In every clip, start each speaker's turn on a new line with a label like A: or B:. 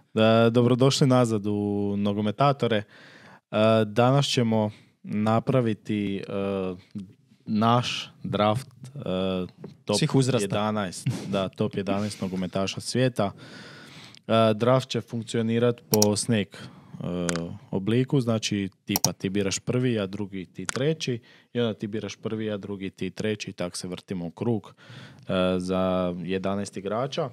A: Dobrodošli nazad u Nogometatore. Danas ćemo napraviti naš draft top
B: svih uzrasta.
A: 11. Da, top 11 nogometaša svijeta. Draft će funkcionirati po snake obliku, znači tipa ti biraš prvi, a drugi ti treći, i onda ti biraš prvi, a drugi ti treći, i tako se vrtimo u krug za 11 igrača.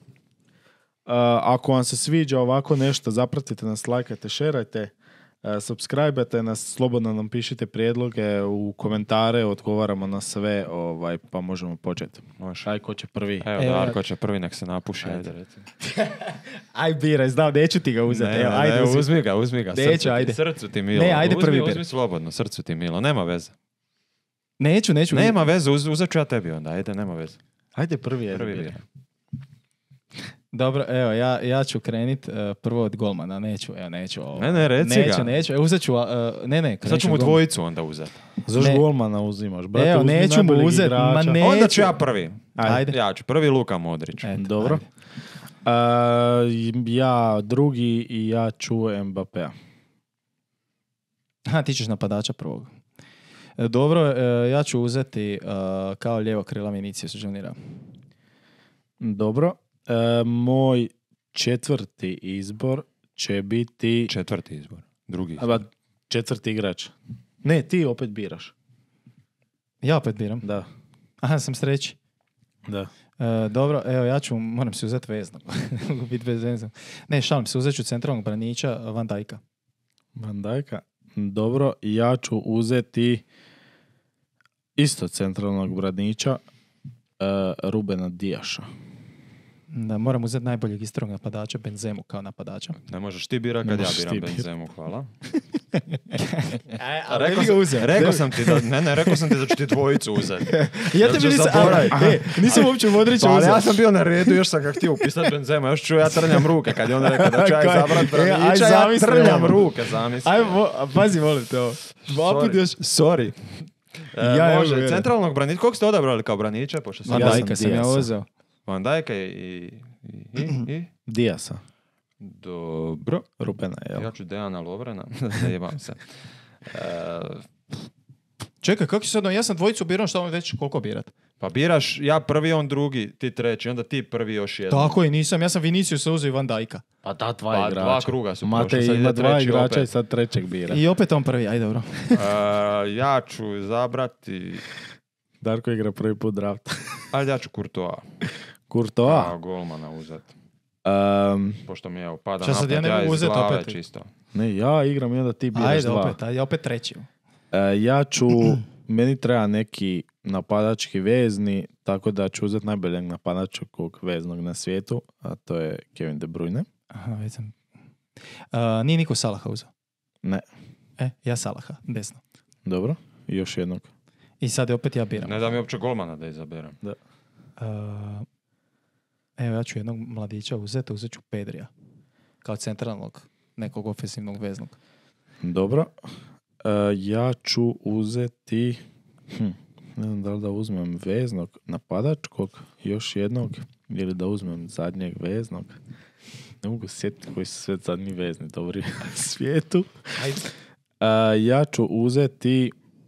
A: Ako vam se sviđa ovako nešto, zapratite nas, lajkajte, šerajte, subscribe-ajte nas, slobodno nam pišite prijedloge u komentare, odgovaramo na sve, pa možemo početi. Aj, ko će prvi?
C: Evo, Darko će prvi, nek se napuši. Ajde, recimo.
B: Aj, biraj, znam, neću ti ga uzeti.
C: Ne, uzmi ga.
B: Neću, ajde.
C: Srcu ti milo.
B: Ne, ajde prvi bir.
C: Uzmi slobodno, srcu ti milo, nema veze.
B: Neću.
C: Nema veze, uzet ću ja tebi onda, ajde, nema veze.
A: Ajde prvi
C: bir.
B: Dobro, evo, ja ću krenit prvo od golmana, neću.
C: Ne, reci ga.
B: Neću, uzet ću,
C: sad ću mu dvojicu onda uzeti.
A: Zašto golmana uzimaš? Brate,
B: evo, neću mu uzeti,
C: Onda ću ja prvi.
B: Ajde.
C: Ja ću prvi, Luka Modrić.
A: Dobro. Ja drugi i ja ću Mbappéa.
B: Ti ćeš napadača prvog. Dobro, ja ću uzeti kao lijevo krila Vinicius Juniora.
A: Dobro. Moj četvrti izbor će biti...
C: Četvrti izbor. Drugi izbor.
A: Četvrti igrač. Ne, ti opet biraš.
B: Ja opet biram?
A: Da.
B: Aha, sam sreći.
A: Da.
B: Dobro, evo, moram si uzeti veznog. Mogu biti bez veznog. Ne, šalim se, uzet ću centralnog braniča Van Dijka.
A: Van Dijka. Dobro, ja ću uzeti isto centralnog braniča Rubena Dijaša.
B: Da, moram uzeti najboljeg istrog napadača, Benzemu kao napadača.
C: Ne možeš ti birati kad ja biram Benzemu, hvala. Rekao sam ti da ću ti dvojicu uzeti.
B: Ja tebi nisam uopće Modrića uzeti.
C: Ja sam bio na redu, još sam ga htio upisati Benzema, još ću ja trljam ruke kad je on rekao da ću ja izabrati braniča, ja trljam ruke, zamisli.
B: Pazi, molim te ovo. Sorry.
C: Može, centralnog braniča, koliko ste odabrali kao braniča?
B: Van Dijka sam ja uzeo.
C: Van Dijka i
A: Dijasa.
C: Dobro.
A: Rupena, jel?
C: Ja ću Dejana Lovrena. Zajebam se.
B: Čekaj, kako sad? Ja sam dvojicu birao, šta vam već koliko birat?
C: Pa biraš ja prvi, on drugi, ti treći, onda ti prvi još jedan.
B: Tako je, nisam. Ja sam Vinicius uzeo i Van Dijka.
A: Pa da, dva igrača.
C: Dva kruga su
A: Mate
C: prošli.
A: ima dva igrača opet. I sad trećeg bira.
B: I opet on prvi, ajde dobro.
C: Ja ću zabrati...
A: Darko igra prvi put draft.
C: Ajde, ja ću Courtois.
A: Courtois?
C: Golmana uzeti. Pošto mi evo pada
B: napad, ja iz glave opet.
C: Čisto.
A: Ne, ja igram i onda ti biraš dva.
B: Ajde, opet treći.
A: Ja ću, meni treba neki napadački vezni, tako da ću uzeti najboljeg napadačkog veznog na svijetu, a to je Kevin De Bruyne.
B: Aha, već sam. Nije niko Salaha uzeo?
A: Ne.
B: Ja Salaha, desno.
A: Dobro, i još jednog.
B: I sad je opet ja biram.
C: Ne da mi uopće golmana da izaberem.
A: Da.
B: Evo, ja ću jednog mladića uzet ću Pedrija. Kao centralnog nekog ofensivnog veznog.
A: Dobro. Ja ću uzeti... Ne znam da li da uzmem veznog napadačkog, još jednog, ili da uzmem zadnjeg veznog. Ne mogu sjetiti koji su sve zadnji vezni dobri na svijetu. Ja ću uzeti...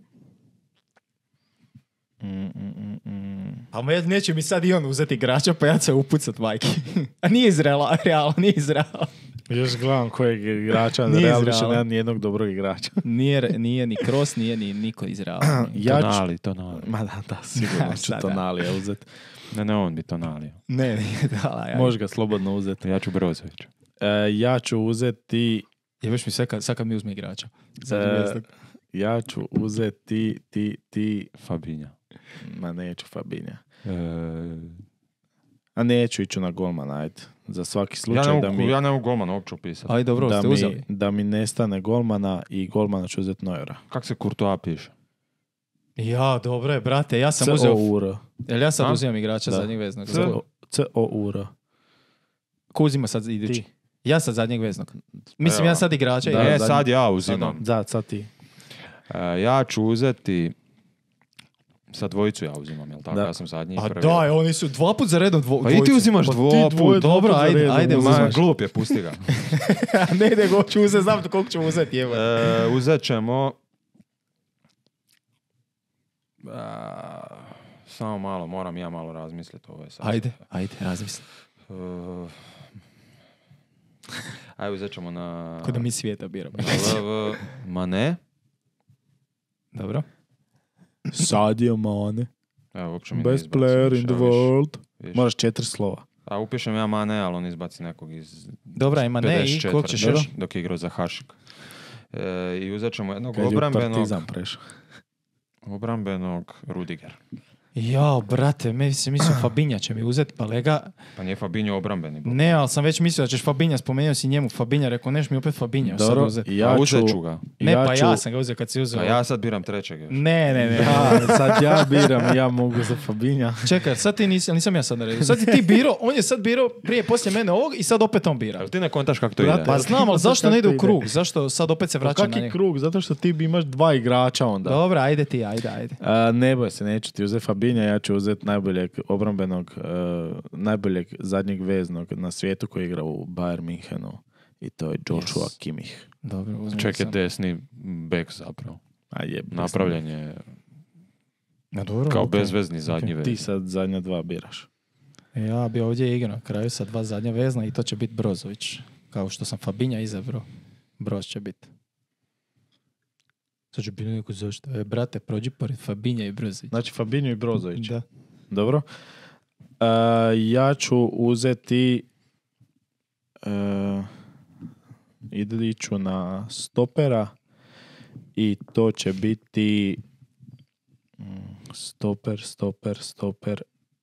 B: Pa neće mi sad i on uzeti igrača, pa ja ću se upucat, majke. A nije iz Reala, nije iz Reala.
A: Još gledam kojeg igrača, Real više nema nijednog dobrog igrača.
B: Nije ni Kroos, nije ni niko iz Reala.
C: Tonali.
A: Ma da, sigurno ću Tonalija uzeti.
C: Ne, on bi Tonalija.
B: Ne, da.
A: Može ga slobodno uzeti.
C: Ja ću Brozović.
A: Ja ću uzeti...
B: Jebeš mi sad kad mi uzme igrača.
A: Ja ću uzeti ti...
C: Fabinja.
A: Ma neću Fabinja. A neću ići na golmana, ajde. Za svaki slučaj
C: ja ne mogu golmana uopće upisati.
B: Ajde, dobro, ste uzeli.
A: Da mi nestane golmana i golmana ću uzeti Neuera.
C: Kako se Courtois piše?
B: Ja, dobro je, brate, ja sam uzeo...
A: C-O-U-R.
B: Jel ja sad uzimam igrača zadnjeg veznog?
A: C-O-U-R.
B: Ko uzima sad idući? Ti. Ja sad zadnjeg veznog. Mislim, ja sad igrača...
C: sad ja uzimam.
A: Da, sad ti.
C: Ja ću uzeti... Sad dvojicu ja uzimam, jel tako?
A: Da.
C: Ja sam zadnji i
B: A
C: prvi.
B: daj, oni su 2 put za redom
C: Pa i ti uzimaš dvoput.
B: Dobro, ajde,
C: Ma,
B: uzimaš.
C: glup je, pusti ga.
B: Ne, nego ću uzeti, znam koliko ću uzeti, evo.
C: Uzet ćemo... samo malo, moram ja malo razmisliti ovo je sad.
B: Ajde, razmisli.
C: Ajde, uzet ćemo na...
B: Ko da mi svijeta biramo.
C: Mane.
B: Dobro.
A: Sadio Mane.
C: Evo, uopće mi ne
A: Best
C: izbaci
A: player
C: više,
A: in the
C: evo, viš.
A: world.
C: Viš.
A: Moraš 4 slova.
C: A upišem ja Mane, ali on izbaci nekog iz...
B: Dobra, ima ne i
C: 54.
B: koliko ćeš
C: Dobro.
B: još?
C: Dok je igrao za Hašik. I uzet ćemo jednog
A: Kad je u
C: obrambenog...
A: Partizan prešao.
C: Obrambenog Rudiger.
B: Jao, brate, mislim Fabinja će mi uzeti, pa lega.
C: Pa nije Fabinho obrambeni.
B: Ne, ali sam već mislio da ćeš Fabinja, spomenuo si njemu Fabinja, rekao neš mi opet Fabinja sad
A: Dobro,
B: uzeti.
A: ja
C: uzet
A: ću...
C: ću ga.
B: Ne, pa
A: ću-
B: ja sam ga uzeo kad si uzeo.
C: A ja sad biram trećeg još.
B: Ne.
A: Sad ja biram, ja mogu za Fabinja.
B: Čekaj, sad ti nisam ja sad na redu. Sad si ti biro, on je sad biro prije poslije mene ovog i sad opet on bira.
C: Jel ti ne kontaš kako to
A: Brate,
C: ide?
B: Pa znam, ali zašto ne ide
A: Kako
B: u krug?
A: ide?
B: Zašto sad opet se
A: Pa
B: vraća na
A: kaki
B: njega?
A: krug? Zato što ti bi imaš 2 igrača onda.
B: Dobro, ajde ti, ajde.
A: Ne boj se, neću ti uzeti Fabinja, ja ću uzeti najboljeg obrambenog, najboljeg zadnjeg veznog na svijetu koji igra u Bayern Minhenu i to je Joshua Kimmich.
B: Dobro, uzmem
C: Ček je
B: sam.
C: desni bek zapravo.
A: A je,
C: Napravljen je
B: Ja, dobro,
C: kao
B: okej.
C: bezvezni zadnji
A: Ti
C: vez.
A: sad zadnja 2 biraš.
B: Ja bi ovdje igrao na kraju sa 2 zadnja vezna i to će biti Brozović. Kao što sam Fabinja izabrao. Broz će biti. Sad će biti neko zašto. Brate, prođi pored Fabinja i Brozović.
A: Znači Fabinho i Brozović.
B: Da.
A: Dobro. Ja ću uzeti iću na stopera i to će biti stoper.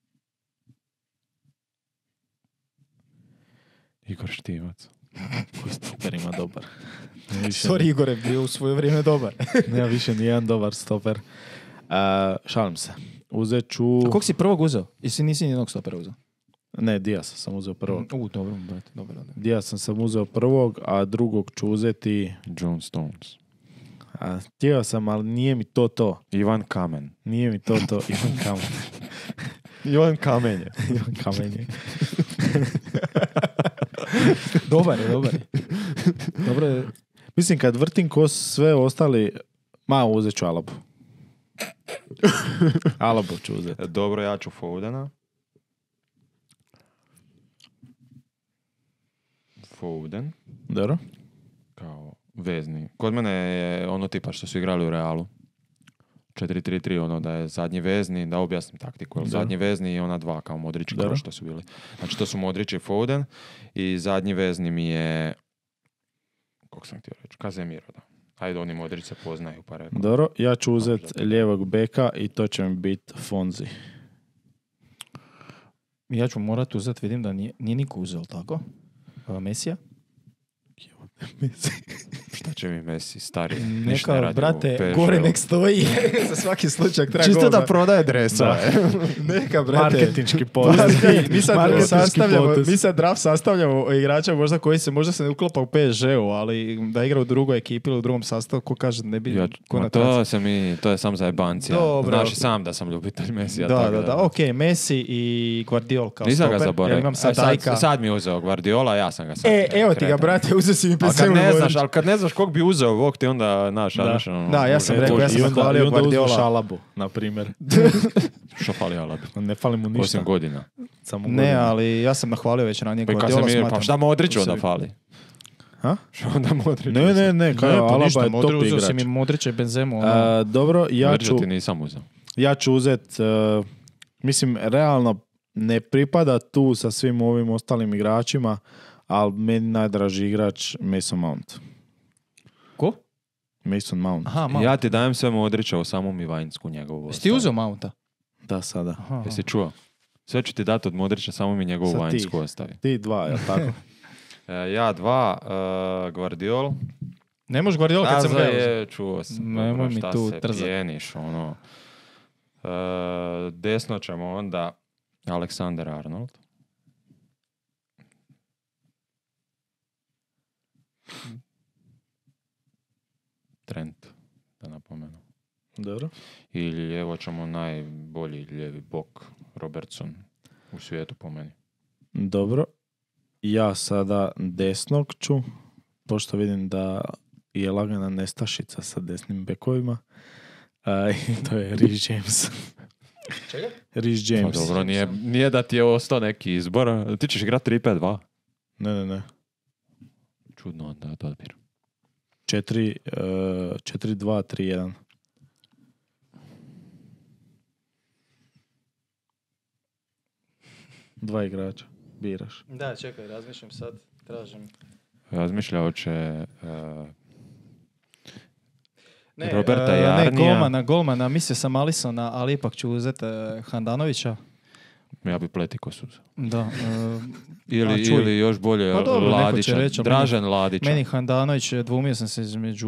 C: Igor Štivac.
A: Koji stoper ima dobar?
B: Sorry, Igore, bio u svoje vrijeme dobar.
A: Nema više nijedan dobar stoper. Šalim se. Uzet ću...
B: A koliko si prvog uzeo? Jesi nisi nijednog stopera uzeo?
A: Ne, Diasa sam uzeo prvog.
B: Dobro, brate, dobro.
A: Diasa sam uzeo prvog, a drugog ću uzeti...
C: John Stones.
A: Htio sam, ali nije mi to.
C: Ivan Kamen.
A: Nije mi to. Ivan Kamen.
C: Ivan Kamenje.
A: Ivan Kamenje.
B: Dobar je. Dobro je.
A: Mislim, kad vrtim ko sve ostali... uzet ću Alabu. Alabu ću uzeti.
C: Dobro, ja ću Fodena. Foden.
A: Dobro.
C: Kao vezni. Kod mene je ono tipa što su igrali u Realu. 4-3-3, ono da je zadnji vezni, da objasnim taktiku. Jel?
A: Da.
C: Zadnji vezni i ona 2 kao Modrić i
A: Dobro.
C: Kroos što su bili. Znači to su Modrić i Foden i zadnji vezni mi je kako sam htio reći? Kazemiro, da. Ajde, oni Modrić se poznaju pa rekao.
A: Dobro, ja ću
C: Možda.
A: uzeti lijevog beka i to će mi biti Fonzi.
B: Ja ću morat uzeti, vidim da nije niko uzeo, tako? Mesija?
C: Šta će mi Messi, stari? ništa ne
B: Neka,
C: radi u
B: brate,
C: PSG-u.
B: gore nek stoji. Za svaki slučaj treba
C: Čisto
B: gol
C: da
B: za-
C: prodaje dresove.
B: Neka, brate.
A: Marketinški potez.
B: Mi sad
A: Marketinški
B: sastavljamo,
A: potez.
B: mi sad draft sastavljamo igrača možda se ne uklapa u PSG-u, ali da igra u drugoj ekipi ili u drugom sastavu, ko kaže ne bi... ko na transfer.
C: To je sam za jebancija.
B: Dobro.
C: Znaš i sam da sam ljubitelj Messija.
B: Da, ok, Messi i Guardiol kao
C: Nisam
B: stoper.
C: ga zaboravio.
B: Ja imam sad Dajka.
C: Sad mi je uzeo Guardiola, ja sam ga sad.
B: Evo ti ga,
C: kretan.
B: brate, uzeo si mi
C: Ali kad ne znaš kog bi uzeo, Bog ti onda naš.
B: Da, ja sam rekao, ja sam
A: I onda
B: nahvalio
A: uzmeš
B: Guardiola.
A: Alabu, na primjer.
C: Što fali Alabi?
A: Ne fali mu ništa.
C: Osim godina.
A: Samo
B: Ne,
A: godina.
B: ali ja sam nahvalio već ranije
C: Pa i
B: Guardiola,
C: Casemiro,
B: smatram.
C: pa šta Modrić
B: u
C: onda
B: sebi.
C: fali?
A: Ha?
C: Što onda Modrić?
A: Ne, kao
B: Pa
A: Alaba
B: ništa,
A: je
B: Modrić,
A: top
B: uzeo si
A: igrač.
B: mi Modrića i Benzemu. ono.
A: Dobro,
C: Modrića ti nisam uzeo.
A: ja ću uzet, mislim, realno ne pripada tu sa svim ovim ostalim igračima, ali meni najdraži igrač Mason Mount.
B: Ko?
A: Mason Mount.
B: Aha, Mount.
C: Ja ti dajem sve Modrića u samom Ivanjsku njegovu.
B: Jesi ti uzeo Mounta?
A: Da, sada.
B: Aha.
C: Jesi čuo? Sve ću ti dati od Modrića, samo mi njegovu
A: Sad ti.
C: vanjsku ostavi.
A: Ti 2, jel tako?
C: Ja 2, Guardiol.
B: Ne možeš Guardiola kad sam ga uzeo.
C: je, čuo sam.
B: Nemoj
C: Dobro,
B: mi
C: šta
B: tu
C: se
B: trzat.
C: pjeniš, ono. Desno ćemo onda Alexander Arnold. Trent, da napomenu.
A: Dobro.
C: I lijevo ćemo najbolji lijevi bok Robertson u svijetu po meni.
A: Dobro. Ja sada desnog ću, pošto vidim da je lagana nestašica sa desnim bekovima. I to je Reece James.
B: Čega?
A: Reece James.
C: Pa dobro, nije da ti je ostao neki izbor. Ti ćeš igrati 3-5-2.
A: Ne.
C: Čudno onda to odbir.
A: 4-2-3-1. Dva igrača. Biraš.
B: Da, čekaj, razmišljam sad. Tražim.
C: Razmišljao će... Roberta Jarnija.
B: Ne, golmana, mislio sam Alisona, ali ipak ću uzeti Handanovića.
C: Ja bi Pletiko suza.
B: Da.
C: Ili još bolje
B: pa dobro,
C: Ladića.
B: Reći,
C: Dražen Ladića.
B: Meni Handanović, dvumio sam se između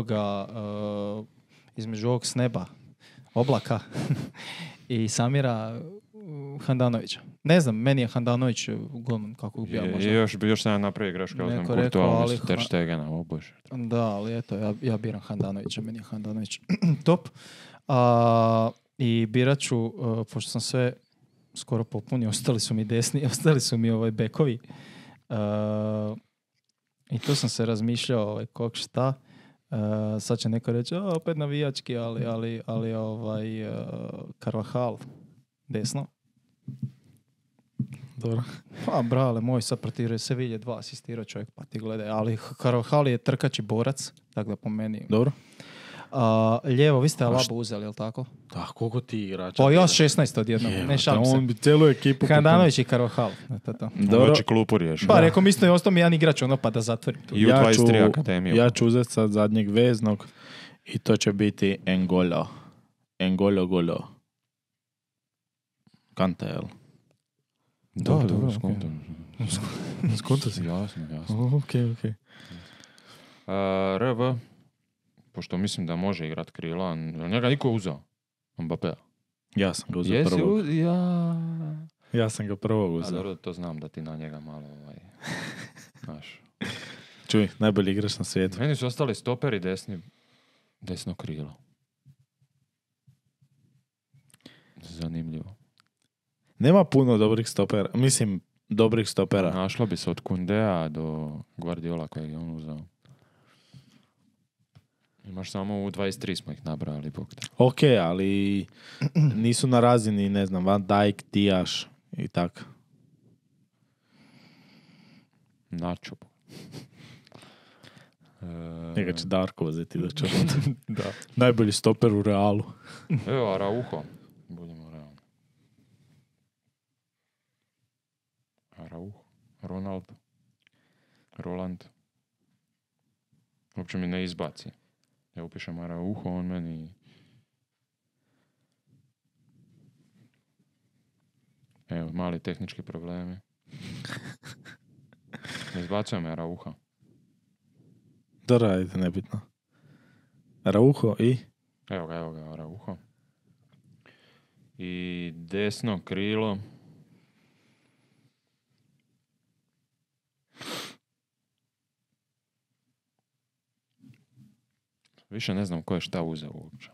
B: ovog sneba, oblaka i Samira Handanovića. Ne znam, meni je Handanović golman, kako bi ja možda.
C: Još sam napravio grešku, ja znam Kurtoa, Ter Stegena, o bože.
B: Da, ali eto, ja biram Handanovića, meni je Handanović top. I birat ću, pošto sam sve skoro popunio, ostali su mi desni, ostali su mi bekovi. I tu sam se razmišljao kog šta. Sad će neko reći, opet navijački, ali Carvajal desno.
A: Dobro.
B: Pa brale, moj sad protiv Sevilje 2 asistirao čovjek, pa ti gledaj. Ali Carvajal je trkač i borac, tako da po meni.
A: Dobro.
B: Lijevo, vi ste Alabu uzeli, jel tako?
A: Da, koliko ti igrača?
B: Pa ja 16 odjednom, ne šalim se.
A: On bi celu ekipu...
B: Handanović i Carvajal.
C: Dobro. Već klupu riješio.
B: Pa rekao mi isto je ostao mi jedan igrač, pa da zatvorim tu.
C: I u 23 akademiju.
A: Ja ću uzeti sad zadnjeg veznog i to će biti N'Golo. Kante, jel?
C: Dobro,
A: skonto si.
C: Jasno.
A: Ok.
C: RV, pošto mislim da može igrat krila, njega niko uzeo. Mbappé.
A: Ja sam ga uzeo prvog.
C: Ja.
A: Ja sam ga prvog uzeo.
C: A dobro, to znam da ti na njega malo znaš.
A: Čuj, najbolji igrač na svijetu.
C: Meni su ostali stoperi desno krilo. Zanimljivo.
A: Nema puno dobrih stopera. Mislim, dobrih stopera.
C: Našlo bi se od Kundea do Guardiola kojeg je on uzeo. Imaš samo u 23 smo ih nabrali.
A: Ok, ali nisu na razini, ne znam, Van Dijk, Dijaš i tako.
C: Nacho.
A: Njega će Darko uzeti da će.
C: Da.
A: Najbolji stoper u Realu.
C: Evo, Araujo. Budemo realni. Araujo. Ronaldo. Roland. Uopće mi ne izbaci. Ja upišem Araujo, on meni... Evo, mali tehnički problemi. Ne izbacujem Araujo.
A: Da radite, nebitno. Araujo i?
C: Evo ga, Araujo. I desno krilo. Više ne znam ko je šta uzeo uopće.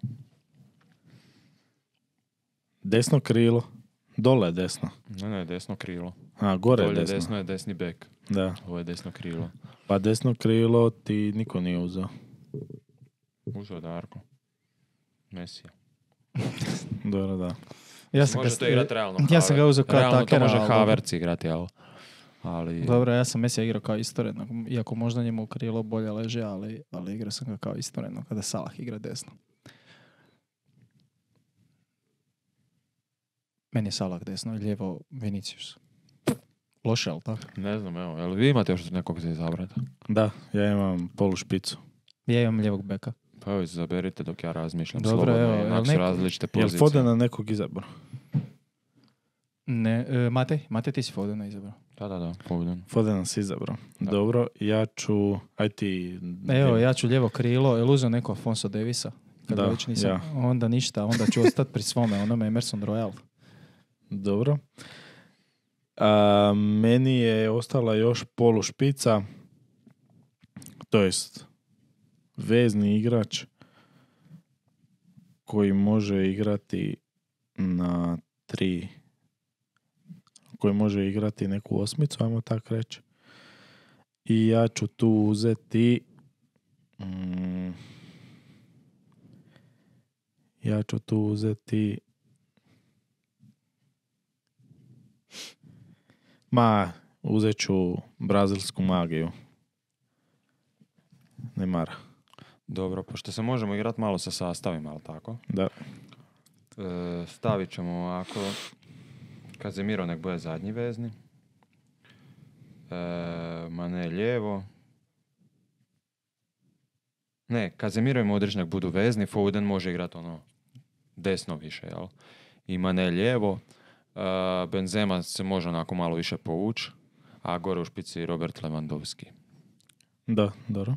A: Desno krilo. Dole je desno.
C: Ne, desno krilo.
A: A, gore
C: Dolje
A: je desno.
C: desno je desni bek.
A: Da.
C: Ovo je desno krilo.
A: Pa desno krilo ti niko nije uzeo.
C: Uzeo Darko. Mesija.
A: Dobro, da.
C: Može to igrati realno.
B: Ja sam ga uzeo kao
C: realno
B: takera.
C: To može Havertz igrati, ali...
B: Dobro, ja sam Mesija igrao kao istoredno. Iako možda njemu krilo bolje leže, ali igrao sam ga kao istoredno kada Salah igra desno. Meni je Salah desno i lijevo Vinicius. Loše, ali tako?
C: Ne znam, evo. Jel vi imate još nekog za izabrati?
A: Da, ja imam polu špicu.
B: Ja imam lijevog beka.
C: Pa evo, izaberite dok ja razmišljam.
B: Dobro,
C: slobodno.
B: evo,
C: Inak su različite pozicije.
A: Jel Fodena nekog izabrao?
B: Ne, Matej, ti si Fodena izabrao.
C: Da, Foden.
A: Fodena si izabrao.
C: Da.
A: Dobro, ja ću... Aj ti...
B: Evo, ja ću lijevo krilo. Jel uzeo neko Afonso Davisa? Kada već nisam. Ja. Onda ništa, onda ću ostati pri svome, onome Emerson Royal.
A: Dobro. Meni je ostala još polu špica, to jest vezni igrač koji može igrati na 3, koji može igrati neku osmicu, ajmo tako reći. I ja ću tu uzeti uzet ću brazilsku magiju. Neymara.
C: Dobro, pošto se možemo igrati malo sa sastavima, ali tako?
A: Da.
C: Stavit ćemo ovako. Casemiro nek bude zadnji vezni. Mane lijevo. Ne, Casemiro i Modrić nek budu vezni. Foden može igrati ono desno više, jel? I Mane lijevo. Benzema se može onako malo više povući. A gore u špici Robert Lewandowski.
A: Da, dobro.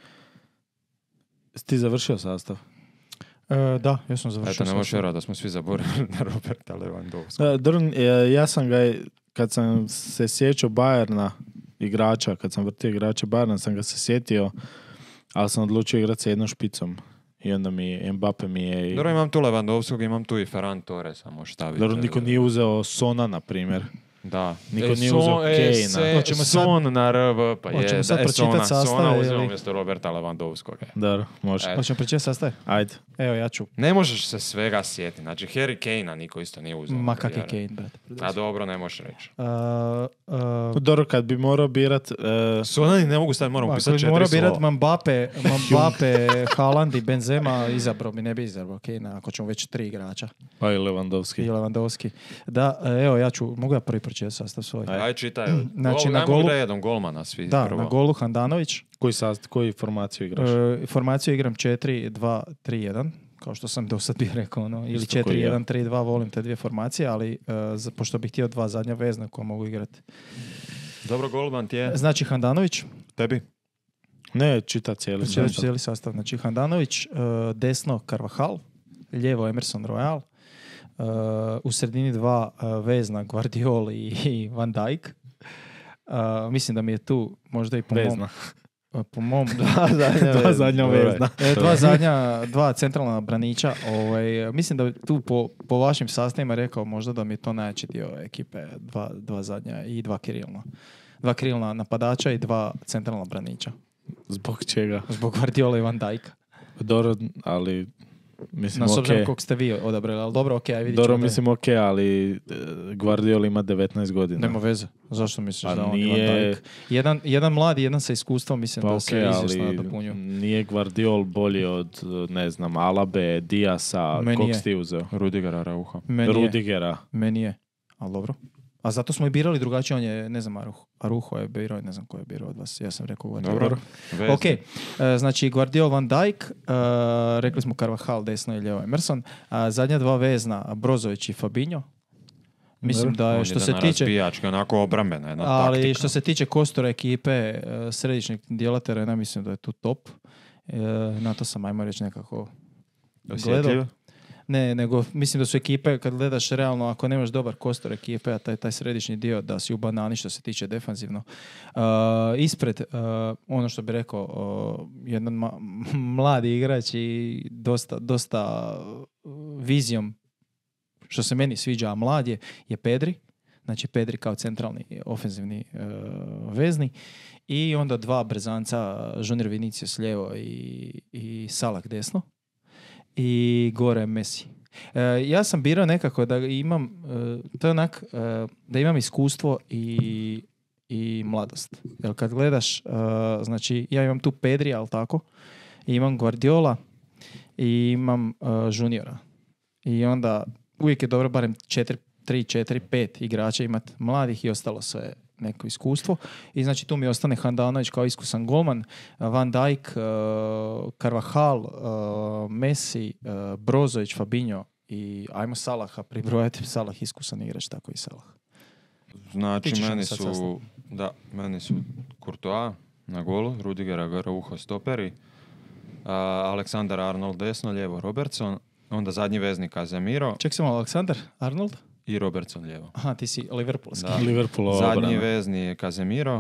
A: Ti završio sastav?
B: Da, ja sam završio.
C: Eto, ne možeš vjerati da smo svi zaboravili na Roberta Lewandowskog.
A: Ja sam ga, kad sam se sjećao Bayerna igrača, kad sam vrtio igrača Bayerna, sam ga se sjetio, ali sam odlučio igrati sa jednom špicom. I onda Mbappe mi je...
C: Dobro, imam tu Lewandowskog, imam tu i Ferran Torresa, možeš staviti.
A: Dobro, niko nije uzeo Sona, na primjer.
C: Da.
A: Niko nije uzeo Kane-a.
C: Son na RV, pa je.
B: Hoćemo sad pročitati sastav.
C: Sona uzeo umjesto Roberta Lewandowskog.
A: Dobro, može.
B: Hoćemo pročitati sastav?
A: Ajde.
B: Evo, ja ću.
C: Ne možeš se svega sjetiti. Znači, Harry Kane-a niko isto nije uzeo.
B: Ma kak je Kane, brate.
C: A dobro, ne možeš reći.
A: Dobro, kad bi morao birat...
C: Sona ne mogu staviti, moram upisati 4 slova.
B: Morao birat Mbappe, Haaland i Benzema, izabrao mi, ne bi izabrao Kane-a, ako ćemo već 3 igrača.
A: Pa i Lewandowski.
B: Da, evo, ja ću, mogu ja prvi pročitati sastav svoj?
C: Aj, čitaj.
B: Znači, na golu...
C: Redom golmana svi.
B: Da,
C: prvo.
B: na golu Handanović.
A: Koju formaciju igraš?
B: Formaciju igram 4-2-3-1, kao što sam do sad bih rekao, ono, ili 4-1-3-2, volim te dvije formacije, ali pošto bih htio 2 zadnja vezna koja mogu igrati.
C: Dobro, golman ti je?
B: Znači, Handanović.
C: Tebi?
A: Ne, čita cijeli
B: sastav. Znači, Handanović, desno Carvajal, lijevo Emerson Royal, u sredini 2 vezna Guardiol i Van Dijk. Mislim da mi je tu možda i po mom
A: dva zadnja vezna.
B: Dva centralna braniča. Mislim da tu po vašim sastavima rekao možda da mi je to najjači dio ekipe. Dva zadnja i 2 krilna. 2 krilna napadača i 2 centralna braniča.
A: Zbog čega?
B: Zbog Guardiola i Van Dijka.
A: Dobro, ali... Mislim,
B: s obzirom koliko ste vi odabrali, ali dobro, okej, vidit ćemo.
A: Dobro, mislim, ali Guardiola ima 19 godina.
B: Nema veze. Zašto misliš da on ima Dijk? Jedan mladi, jedan sa iskustvom, mislim da se izvjesno nadopunju.
A: Nije Guardiol bolji od, ne znam, Alabe, Diasa, kog si ti uzeo?
C: Rudigera, Rauha.
B: Meni je, ali dobro. A zato smo i birali drugačije, on je, ne znam, Aruho je birao, ne znam ko je birao od vas, ja sam rekao Guardiola.
C: Dobro.
B: Ok, znači Guardiola, Van Dijk, rekli smo Carvajal, desno i lijevo Emerson, zadnja 2 vezna, Brozović i Fabinho. Mislim da je, što se tiče...
C: Razbijački, onako obrambena jedna
B: ali
C: taktika.
B: što se tiče kostora ekipe, središnjeg dijela terena, mislim da je tu top. Na to sam, ajmo reći, nekako gledao. Ne, nego mislim da su ekipe, kad gledaš realno, ako nemaš dobar kostor ekipe, a taj središnji dio da si u banani što se tiče defanzivno. Ispred, ono što bi rekao, jedan mladi igrač i dosta vizijom, što se meni sviđa, a mlad je Pedri. Znači Pedri kao centralni ofenzivni vezni. I onda 2 brzanca, Junior Vinicius lijevo i Salah desno. I gore Messi. Ja sam birao nekako da imam to je onak, da imam iskustvo i mladost. Jer kad gledaš, znači ja imam tu Pedri, ali tako, i imam Guardiola i imam Juniora. I onda uvijek je dobro barem 3-4-5 igrača imati mladih i ostalo sve neko iskustvo. I znači tu mi ostane Handanović kao iskusan golman, Van Dijk, Carvajal, Messi, Brozović, Fabinho i ajmo Salaha pribrojati. Salah iskusan igrač, tako i Salah.
C: Znači meni su Courtois na golu, Rudiger, Araujo stoperi, Aleksandar Arnold desno, lijevo Robertson, onda zadnji veznik Casemiro.
B: Ček samo, Aleksandar Arnold?
C: I Robertson lijevo.
B: Aha, ti si Liverpoolski.
C: Zadnji vezni je Casemiro.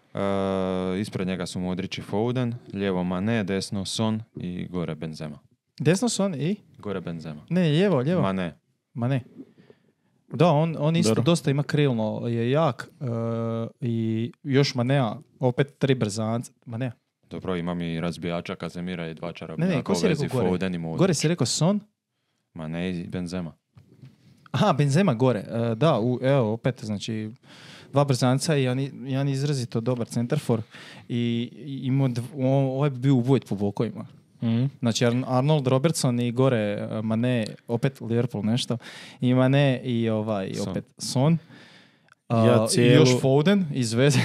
C: Ispred njega su Modrić i Foden. Lijevo Mane, desno Son i gore Benzema.
B: Desno Son i?
C: Gore Benzema.
B: Ne, lijevo. Ma ne. Da, on isto
A: Dobro.
B: dosta ima krilno, je jak i još Manea, opet 3 brzanca. Manea.
C: Dobro, imam i razbijača Kazemira i 2
B: Ne,
C: čarobnjaka
B: ko
C: u
B: si
C: vezi
B: rekao gore?
C: Foden i Modrić.
B: Gore si rekao Son?
C: Ma ne, i Benzema.
B: Aha, Benzema gore. Da, evo, opet, znači, 2 brzanca i jedan izrazito dobar centarfor i imao ovaj bi bio ubojit po bokovima. Znači Arnold Robertson i gore Mane, opet Liverpool nešto, i Mane i
C: Son.
B: opet Son. I
A: cijelu-
B: još Foden iz veze.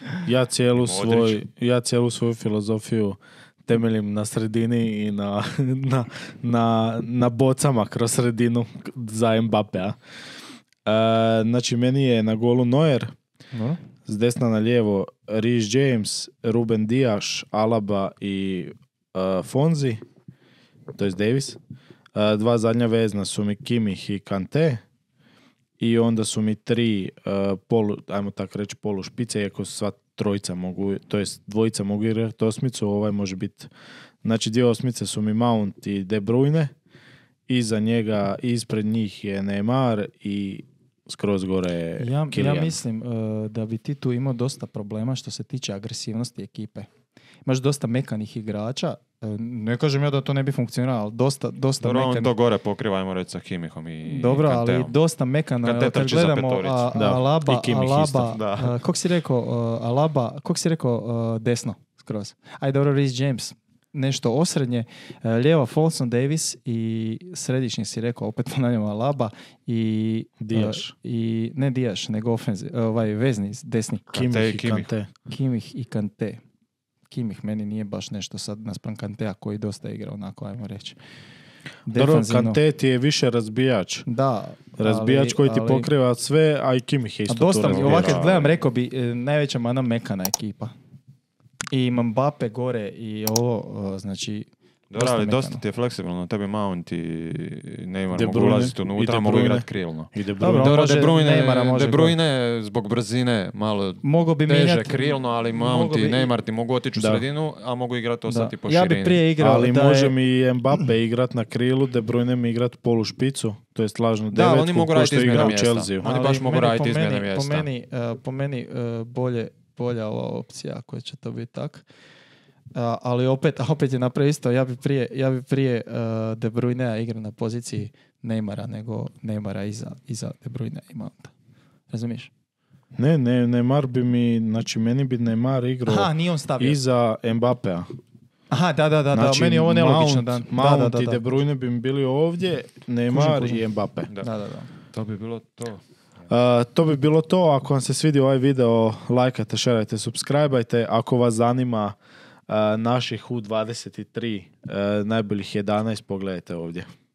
A: Ja cijelu svoju filozofiju temeljim na sredini i na bocama kroz sredinu za Mbappea. Znači, meni je na golu Neuer,
B: Dobro.
A: s desna na lijevo Reece James, Ruben Dias, Alaba i Fonzi, to je Davis. 2 zadnja vezna su mi Kimmich i Kante. I onda su mi 3 ajmo tako reći polu špice, iako sva trojica mogu, to jest dvojica mogu igrati osmicu, ovaj može biti, znači 2 osmice su mi Mount i De Bruyne, iza njega, ispred njih je Neymar i skroz gore je Kylian.
B: Ja mislim da bi ti tu imao dosta problema što se tiče agresivnosti ekipe. Imaš dosta mekanih igrača, ne kažem ja da to ne bi funkcioniralo, ali dosta
C: Dobro, on
B: mekanih.
C: to gore pokriva, ajmo reći, sa Kimihom i
B: Dobro, ali
C: Kanteom.
B: dosta mekano.
C: Kante
B: Kad
C: trči za
B: gledamo
C: petoricu.
A: Da,
B: Alaba,
A: i Kimmich isto.
C: Da.
B: kog si rekao Alaba, kog si rekao desno skroz. Ajde, dobro, Reece James, nešto osrednje, lijeva Folsom Davis i središnji si rekao, opet ponavljamo Alaba i
A: Dias.
B: i ne Dias, nego vezni, desni.
A: Kimmich i
C: Kimmich.
A: Kante.
B: Kimmich i Kante. Kimmich meni nije baš nešto sad naspram Kantea koji dosta igra onako, ajmo reći.
A: Dobro,
B: Defanzivno.
A: Kante ti je više razbijač.
B: Da.
A: Razbijač koji ti
B: ali-
A: pokriva sve, a i Kimmich je
B: A
A: isto tu
B: dosta mi,
A: razbijač.
B: ovak kad gledam, rekao bi, najveća mana mekana ekipa. I imam Mbappe gore i ovo, znači,
C: Dobro, ali
B: mekano.
C: dosta ti je fleksibilno. Tebi Mount i Neymar
A: De
C: mogu
A: Bruyne
C: ulaziti
A: i
C: unutra,
A: De
C: mogu
A: Bruyne.
C: igrati krilno.
A: I De Bruyne.
B: Dobro,
C: Dobro,
B: može
C: De Bruyne,
B: Neymara može
C: De Bruyne zbog brzine malo
B: mogu bi
C: teže
B: mijenjati
C: krilno, ali Mount i Neymar ti mogu otići u
A: Da.
C: sredinu, a mogu igrati ostati po
B: Ja
C: širini.
B: bi prije igrao
A: Ali
B: da
A: može
B: je...
A: mi i Mbappe igrat na krilu, De Bruyne mi igrat polu špicu, to jest lažnu
C: Da,
A: devetku,
C: oni mogu
A: ko
C: raditi
A: što
C: izmjene
A: igra u
C: mjesta.
A: Chelsea.
C: Oni baš mogu raditi izmjene mjesta.
B: Po meni bolja ova opcija ako će to biti tak. Ali opet je napravio isto. Ja bi prije De Bruynea igrao na poziciji Neymara nego Neymara iza De Bruyne i Mounta. Razumiješ?
A: Ne, Neymar bi mi, znači meni bi Neymar igrao
B: Aha, nije on stavio.
A: iza Mbappea.
B: Aha, da,
A: Znači,
B: meni je ovo nelogično.
A: Mount
B: Da.
A: i De Bruyne bi mi bili ovdje, Neymar
B: Kužim.
A: i Mbappe.
B: Da.
C: To bi bilo to.
A: To bi bilo to. Ako vam se svidio ovaj video, lajkajte, šerajte, subscribeajte. Ako vas zanima naših U23 najboljih 11, pogledajte ovdje.